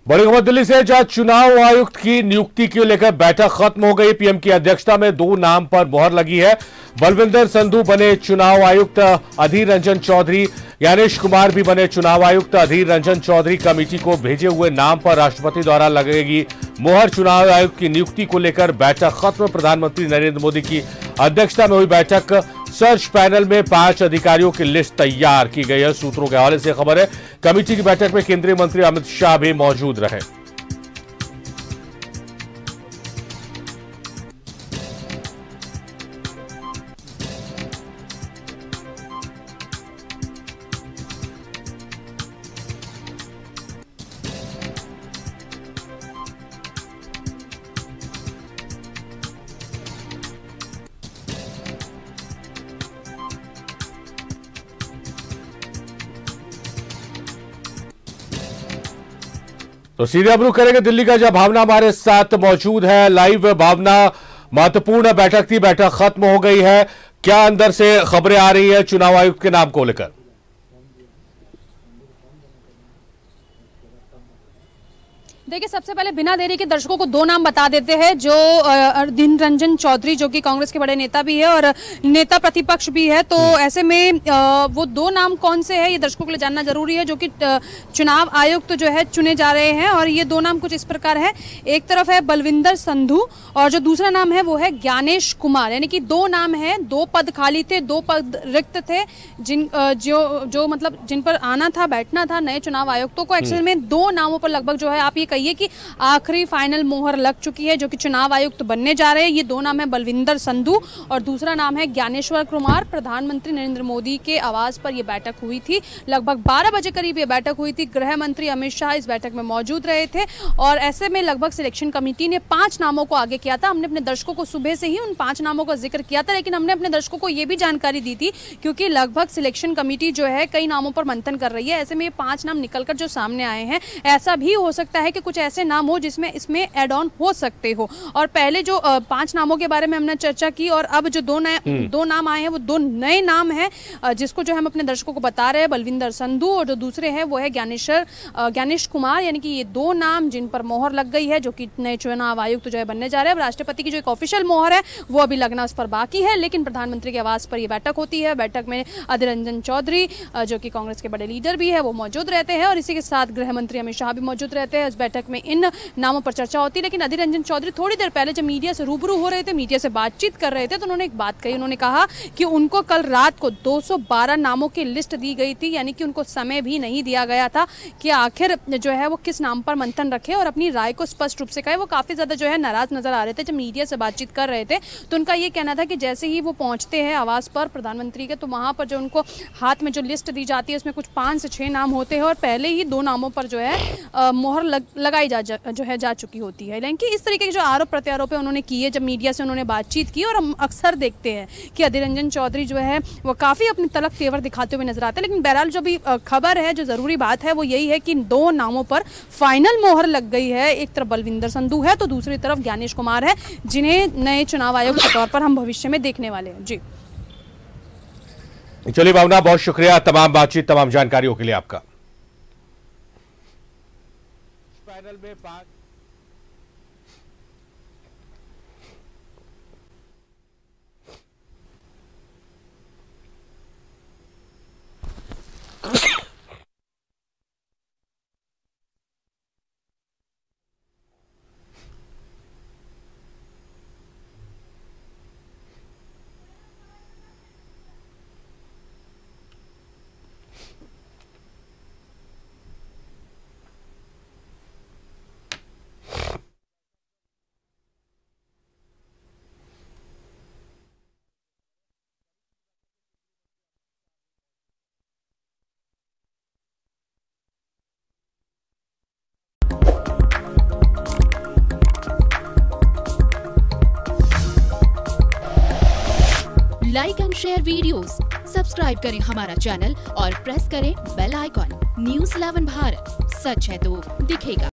बड़ी खबर दिल्ली से, जहां चुनाव आयुक्त की नियुक्ति को लेकर बैठक खत्म हो गई। पीएम की अध्यक्षता में 2 नाम पर मोहर लगी है। बलविंदर संधू बने चुनाव आयुक्त, अधीर रंजन चौधरी, ज्ञानेश कुमार भी बने चुनाव आयुक्त। अधीर रंजन चौधरी कमेटी को भेजे हुए नाम पर राष्ट्रपति द्वारा लगेगी मोहर। चुनाव आयुक्त की नियुक्ति को लेकर बैठक खत्म। प्रधानमंत्री नरेंद्र मोदी की अध्यक्षता में हुई बैठक। सर्च पैनल में 5 अधिकारियों की लिस्ट तैयार की गई है। सूत्रों के हवाले से खबर है, कमेटी की बैठक में केंद्रीय मंत्री अमित शाह भी मौजूद रहे। तो सीधे अब रुख करेंगे दिल्ली का, जहां भावना हमारे साथ मौजूद है लाइव। भावना, महत्वपूर्ण बैठक थी, बैठक खत्म हो गई है, क्या अंदर से खबरें आ रही है चुनाव आयुक्त के नाम को लेकर? देखिए, सबसे पहले बिना देरी के दर्शकों को 2 नाम बता देते हैं, जो अधीर रंजन चौधरी जो कि कांग्रेस के बड़े नेता भी है और नेता प्रतिपक्ष भी है। तो ऐसे में वो 2 नाम कौन से हैं ये दर्शकों के लिए जानना जरूरी है, जो कि चुनाव आयुक्त जो है चुने जा रहे हैं। और ये 2 नाम कुछ इस प्रकार है, एक तरफ है बलविंदर संधू और जो दूसरा नाम है वो है ज्ञानेश कुमार। यानी कि 2 नाम है, 2 पद खाली थे, 2 पद रिक्त थे, जो मतलब जिन पर आना था, बैठना था नए चुनाव आयुक्तों को। एक्चुअल में 2 नामों पर लगभग जो है आप ये कहिए कि आखिरी फाइनल मोहर लग चुकी है, जो कि चुनाव आयुक्त बनने जा रहे हैं। ये 2 नाम है बलविंदर संधू और दूसरा नाम है ज्ञानेश्वर कुमार। प्रधानमंत्री नरेंद्र मोदी के आवास पर यह बैठक हुई थी, लगभग 12 बजे करीब ये बैठक हुई थी। गृह मंत्री अमित शाह इस बैठक में मौजूद रहे थे और ऐसे में लगभग सिलेक्शन कमेटी ने 5 नामों को आगे किया था। हमने अपने दर्शकों को सुबह से ही उन 5 नामों का जिक्र किया था, लेकिन हमने अपने दर्शकों को यह भी जानकारी दी थी क्योंकि लगभग सिलेक्शन कमेटी जो है कई नामों पर मंथन कर रही है। ऐसे में ये 5 नाम निकलकर जो सामने आए हैं, ऐसा भी हो सकता है कि कुछ ऐसे नाम हो जिसमें इसमें एड ऑन हो सकते हो। और पहले जो 5 नामों के बारे में हमने चर्चा की और अब जो 2 नाम आए हैं वो 2 नए नाम हैं, जिसको जो हम अपने दर्शकों को बता रहे हैं, बलविंदर संधू और जो दूसरे हैं वो है ज्ञानेश कुमार। यानी कि ये 2 नाम जिन पर मोहर लग गई है, जो कि नए चुनाव आयुक्त जो है बनने जा रहे हैं। राष्ट्रपति की जो एक ऑफिशियल मोहर है वो अभी लगना उस पर बाकी है, लेकिन प्रधानमंत्री के आवास पर यह बैठक होती है। बैठक में अधीर रंजन चौधरी जो कि कांग्रेस के बड़े लीडर भी है वो मौजूद रहते हैं और इसी के साथ गृह मंत्री अमित शाह भी मौजूद रहते हैं। इस बैठक में इन नामों पर चर्चा होती है। लेकिन अधीर रंजन चौधरी थोड़ी देर पहले जब मीडिया से रूबरू हो रहे थे, मीडिया से बातचीत कर रहे थे, तो उन्होंने एक बात कही। उन्होंने कहा कि उनको कल रात को 212 नामों की लिस्ट दी गई थी, यानी कि उनको समय भी नहीं दिया गया था कि आखिर जो है वो किस नाम पर मंथन रखे और अपनी राय को स्पष्ट रूप से कहे। वो काफी ज्यादा जो है नाराज नजर आ रहे थे जब मीडिया से बातचीत कर रहे थे। तो उनका ये कहना था कि जैसे ही वो पहुंचते हैं आवास पर प्रधानमंत्री के, तो वहां पर जो उनको हाथ में जो लिस्ट दी जाती है उसमें कुछ 5 से 6 नाम होते हैं और पहले ही 2 नामों पर जो है मोहर लगाई जा चुकी होती है। लेकिन इस तरीके के जो आरोप प्रत्यारोप उन्होंने किए जब मीडिया से उन्होंने बातचीत की, और हम अक्सर देखते हैं कि अधीर रंजन चौधरी जो है वो काफी अपनी तलक तेवर दिखाते हुए नजर आते हैं। लेकिन बहरहाल जो भी खबर है, जो जरूरी बात है वो यही है कि 2 नामों पर फाइनल मोहर लग गई है। एक तरफ बलविंदर संधू है तो दूसरी तरफ ज्ञानेश कुमार है, जिन्हें नए चुनाव आयोग के तौर पर हम भविष्य में देखने वाले हैं। जी चलिए भावना, बहुत शुक्रिया तमाम बातचीत, तमाम जानकारियों के लिए आपका। पैनल में 5 like and share videos, subscribe करें हमारा चैनल और प्रेस करें बेल आइकॉन। News 11 भारत, सच है तो दिखेगा।